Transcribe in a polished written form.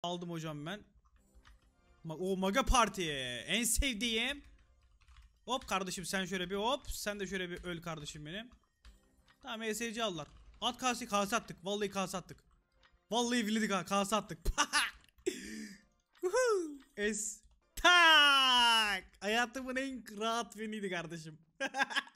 Aldım hocam ben. O Maga Parti. En sevdiğim. Hop kardeşim sen şöyle bir hop. Sen de şöyle bir öl kardeşim benim. Tamam ESC aldılar. At kase attık. Vallahi kase attık. Vallahi billahi ha kase attık. Es tak. Hayatımın en rahat winiydi kardeşim.